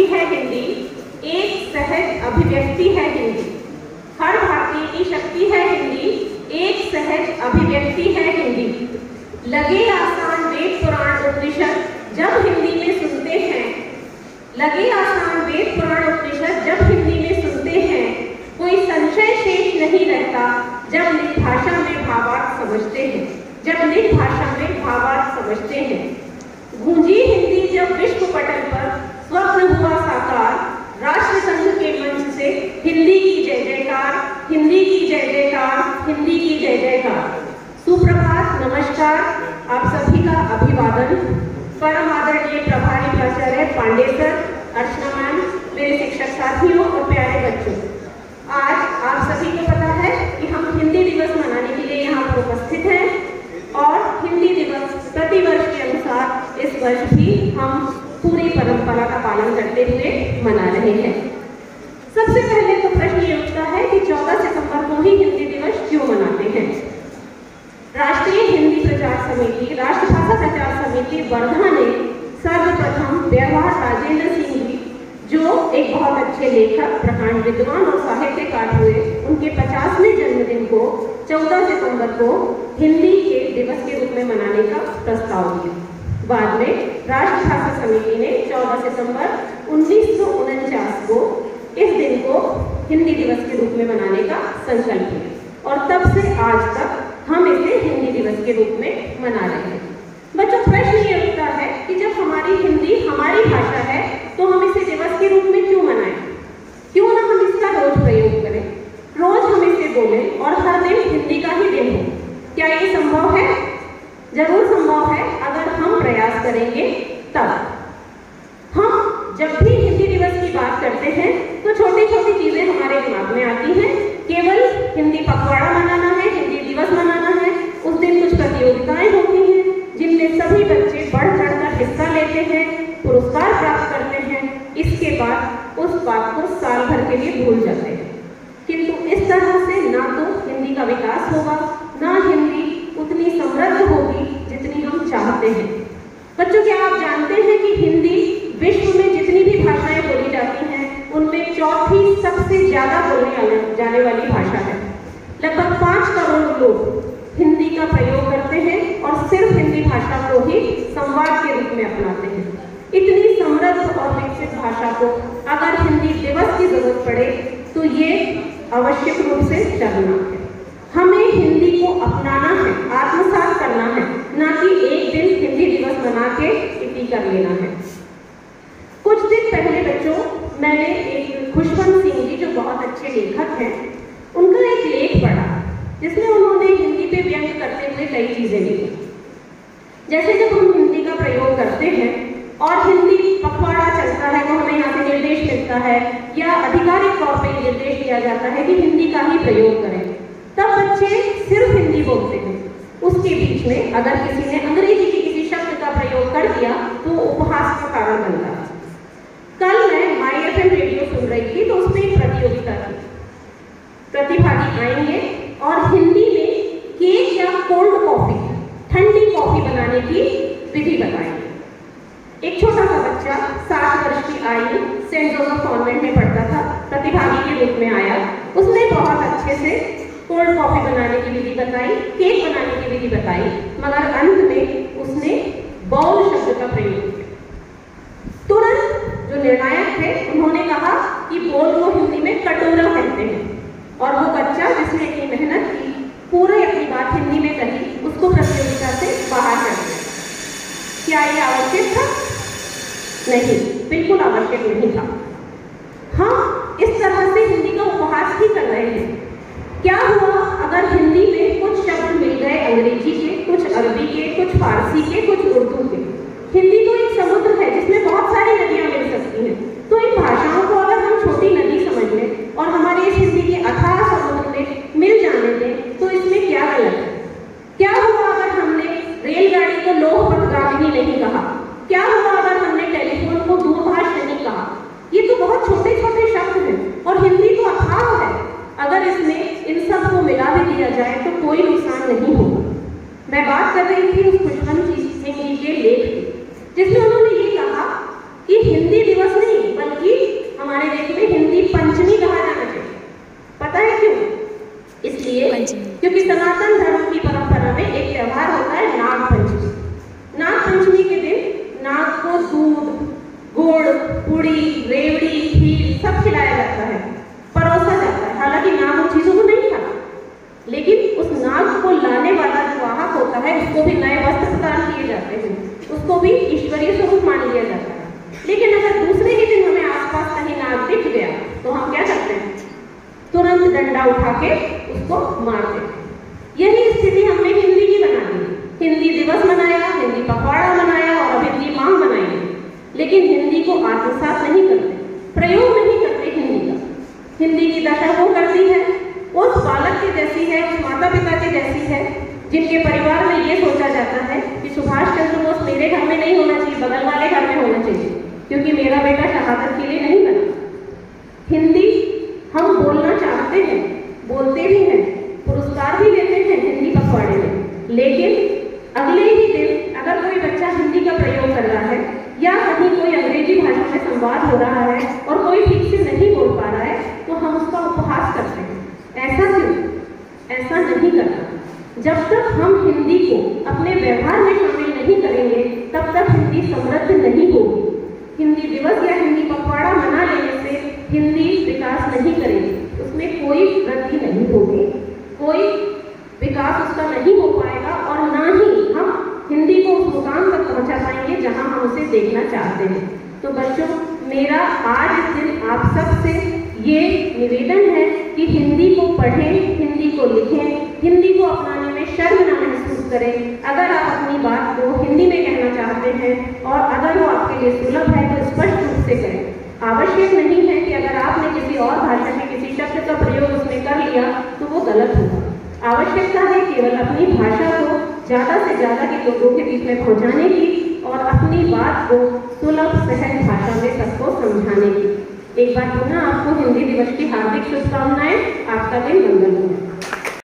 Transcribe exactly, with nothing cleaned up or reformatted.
है हिंदी, एक सहज अभिव्यक्ति है हिंदी। हर भारतीय की शक्ति है हिंदी, एक सहज अभिव्यक्ति है हिंदी। लगे आसान वेद पुराण उपनिषद जब हिंदी में सुनते हैं, लगे आसान वेद पुराण उपनिषद जब हिंदी में सुनते हैं, कोई संशय शेष नहीं रहता जब निज भाषा में भावार्थ समझते हैं, जब निज भाषा में भावार्थ समझते हैं। गूंजी हिंदी जब विश्व पटल पर स्वप्न हुआ साकार, राष्ट्र संघ के मंच से हिंदी की जय जयकार, हिंदी की जय जयकार, हिंदी की जय जयकार। सुप्रभात, नमस्कार, आप सभी का अभिवादन। परम आदरणीय प्रभारी प्राचार्य पांडे सर, अर्चना मैम, मेरे शिक्षक साथियों और प्यारे बच्चों, आज आप सभी को पता है कि हम हिंदी दिवस मनाने के लिए यहाँ पर उपस्थित हैं और हिंदी दिवस प्रतिवर्ष के अनुसार इस वर्ष भी हम पूरी परंपरा का पालन करते हुए मना रहे हैं। सबसे पहले तो प्रश्न ये उठता है कि चौदह सितंबर को ही हिंदी दिवस क्यों मनाते हैं। राष्ट्रीय हिंदी प्रचार समिति, राष्ट्रभाषा प्रचार समिति वर्धा ने सर्वप्रथम व्यवहार राजेंद्र सिंह जी, जो एक बहुत अच्छे लेखक, प्रकांड विद्वान और साहित्यकार हुए, उनके पचासवें जन्मदिन को चौदह सितंबर को हिंदी के दिवस के रूप में मनाने का प्रस्ताव दिया। बाद में राष्ट्रभाषा समिति ने चौदह सितंबर उन्नीस सौ उनचास को इस दिन को हिंदी दिवस के रूप में मनाने का संकल्प किया और तब से आज तक हम इसे हिंदी दिवस के रूप में मना रहे हैं। बच्चों, प्रश्न ये उठता है कि जब हमारी हिंदी हमारी भाषा है तो हम इसे दिवस के रूप में क्यों मनाएं? क्यों ना हम इसका रोज प्रयोग करें, रोज हम इसे बोलें और हर दिन हिंदी का ही दिन हो। क्या ये संभव है? जरूर संभव है, अगर हम प्रयास करेंगे तब। हम जब भी हिंदी दिवस की बात करते हैं तो छोटी छोटी चीजें हमारे दिमाग में आती हैं। केवल हिंदी पखवाड़ा मनाना है, हिंदी दिवस मनाना है, उस दिन कुछ प्रतियोगिताएं होती हैं जिनमें सभी बच्चे बढ़ चढ़कर हिस्सा लेते हैं, पुरस्कार प्राप्त करते हैं। इसके बाद उस बात को साल भर के लिए भूल जाते हैं। किंतु इस तरह से ना तो हिंदी का विकास होगा, ना हिंदी उतनी समृद्ध होगी जितनी हम चाहते हैं। बच्चों, क्या आप जानते हैं कि हिंदी विश्व में जितनी भी भाषाएं बोली जाती हैं उनमें चौथी सबसे ज्यादा बोली जाने वाली भाषा है। लगभग पांच करोड़ लोग हिंदी का प्रयोग करते हैं और सिर्फ हिंदी भाषा को ही संवाद के रूप में अपनाते हैं। इतनी समृद्ध और विकसित भाषा को अगर हिंदी दिवस की जरूरत पड़े तो ये आवश्यक रूप से करना है। हमें हिंदी को अपनाना है, आत्मसात करना है, ना कि एक दिन हिंदी दिवस मना के इति कर लेना है। कुछ दिन पहले बच्चों, मैंने एक खुशवंत सिंह जी, जो बहुत अच्छे लेखक हैं, उनका एक लेख पढ़ा जिसमें उन्होंने हिंदी पे व्यंग करते हुए कई चीजें लिखी। जैसे जब हम हिंदी का प्रयोग करते हैं और हिंदी पखवाड़ा चलता है, तो हमें यहाँ से निर्देश मिलता है या आधिकारिक तौर पर निर्देश दिया जाता है कि हिंदी का ही प्रयोग करें, तब बच्चे सिर्फ हिंदी बोलते हैं। उसके बीच में अगर किसी ने अंग्रेजी के किसी शब्द का प्रयोग कर दिया तो उपहास का कारण बनता है। कल मैं माई एफ एम रेडियो सुन रही थी तो उसमें एक प्रतियोगिता थी। प्रतिभागी आएंगे और हिंदी में केक या कोल्ड कॉफी, ठंडी कॉफी बनाने की विधि बताएंगे। एक छोटा सा बच्चा, सात वर्ष की आयु, सेंट जोसेफ कॉन्वेंट में पढ़ता था, प्रतिभागी के रूप में आया। उसने बहुत अच्छे से कोल्ड कॉफी बनाने की विधि बताई, केक बनाने की विधि बताई, मगर अंत में उसने बाउल शब्द का प्रयोग किया। तुरंत जो निर्णायक थे उन्होंने कहा कि बोल को हिंदी में कटोरा कहते हैं, और वो बच्चा जिसने इतनी मेहनत की, पूरे अपनी बात हिंदी में कही, उसको प्रतियोगिता से बाहर कर दिया। क्या ये आवश्यक था? नहीं, बिल्कुल आवश्यक नहीं था। हम इस तरह से हिंदी का उपहास ही कर रहे हैं। क्या हुआ अगर हिंदी में कुछ शब्द मिल गए अंग्रेजी के, कुछ अरबी के, कुछ फारसी के, कुछ उर्दू के? हिंदी तो एक समुद्र है जिसमें बहुत सारी नदियां मिल सकती हैं। तो इन भाषाओं को अगर हम छोटी नदी समझ लें और हमारे इस हिंदी के अथाह समुद्र में मिल जाने दें तो इसमें क्या गलत है? क्या हुआ अगर हमने रेलगाड़ी को लोह पथगामिनी नहीं कहा? क्या हुआ अगर हमने टेलीफोन को दूरभाष नहीं कहा? ये तो बहुत छोटे छोटे शब्द हैं और हिंदी तो अथाह है। अगर इसमें इन सब को मिला भी दिया जाए तो कोई नुकसान नहीं होगा। मैं बात कर रही थी उस खुशवंत सिंह जी के लेख की, जिसमें उन्होंने ये कहा कि हिंदी दिवस नहीं बल्कि नए वस्त्र प्रदान किए जाते हैं, उसको भी ईश्वरीय स्वरूप मान लिया जाता है। लेकिन अगर दूसरे ही दिन हमें आसपास कहीं नाग दिख गया तो हम क्या करते हैं? तुरंत डंडा उठा के उसको मारते हैं। यही स्थिति हमने हिंदी की बना दी। हिंदी दिवस मनाया, हिंदी पखवाड़ा मनाया और अब हिंदी माह मनाएंगे, लेकिन हिंदी को आत्मसात नहीं करते, प्रयोग नहीं करते हिंदी का। हिंदी की दशा वो करती है उस बालक के जैसी है, उस माता पिता के जैसी है जिनके परिवार में ये सोचा जाता है कि सुभाष चंद्र बोस मेरे घर में नहीं होना चाहिए, बगल वाले घर में होना चाहिए, क्योंकि मेरा बेटा शहादत के लिए नहीं बना। हिंदी हम बोलना चाहते हैं, बोलते भी हैं, पुरस्कार भी लेते हैं हिंदी पखवाड़े में, लेकिन अगले ही दिन अगर कोई बच्चा हिंदी का प्रयोग कर रहा है या कहीं कोई अंग्रेजी भाषा में संवाद हो रहा है और कोई ठीक से नहीं बोल पा रहा है तो हम उसका उपहास करते हैं। ऐसा क्यों? ऐसा नहीं करना। जब तक हम हिंदी को अपने व्यवहार में शामिल नहीं करेंगे तब तक हिंदी समृद्ध नहीं होगी। हिंदी दिवस या हिंदी पखवाड़ा मना लेने से हिंदी विकास नहीं करेगी, उसमें कोई वृद्धि नहीं होगी, कोई विकास उसका नहीं हो पाएगा और ना ही हम हिंदी को उस मुकाम तक पहुंचा पाएंगे जहां हम उसे देखना चाहते हैं। तो बच्चों, मेरा आज इस दिन आप सब से ये निवेदन है कि हिंदी को पढ़ें, हिंदी को लिखें, हिंदी को अपनाने में शर्म न महसूस करें। अगर आप अपनी बात को हिंदी में कहना चाहते हैं और अगर वो आपके लिए सुलभ है तो स्पष्ट रूप से करें। आवश्यक नहीं है कि अगर आपने किसी और भाषा में किसी शब्द का प्रयोग उसमें कर लिया तो वो गलत होगा। आवश्यकता है केवल अपनी भाषा को ज़्यादा से ज़्यादा के लोगों के बीच में पहुँचाने की और अपनी बात को सुलभ सहज भाषा में सबको समझाने की। एक बार पुनः आपको हिंदी दिवस की हार्दिक शुभकामनाएं। आपका दिन मंगलमय हो।